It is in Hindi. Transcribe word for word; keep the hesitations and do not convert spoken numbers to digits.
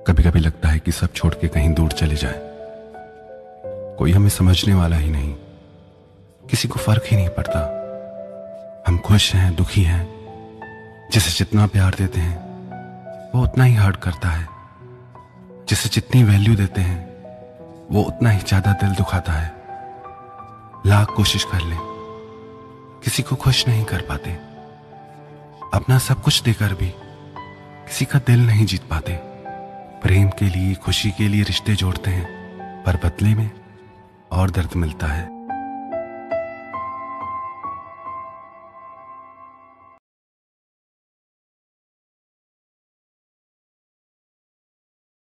कभी कभी लगता है कि सब छोड़ के कहीं दूर चले जाए, कोई हमें समझने वाला ही नहीं, किसी को फर्क ही नहीं पड़ता। हम खुश हैं, दुखी हैं, जिसे जितना प्यार देते हैं वो उतना ही हर्ट करता है, जिसे जितनी वैल्यू देते हैं वो उतना ही ज्यादा दिल दुखाता है। लाख कोशिश कर ले, किसी को खुश नहीं कर पाते। अपना सब कुछ देकर भी किसी का दिल नहीं जीत पाते। प्रेम के लिए, खुशी के लिए रिश्ते जोड़ते हैं, पर बदले में और दर्द मिलता है।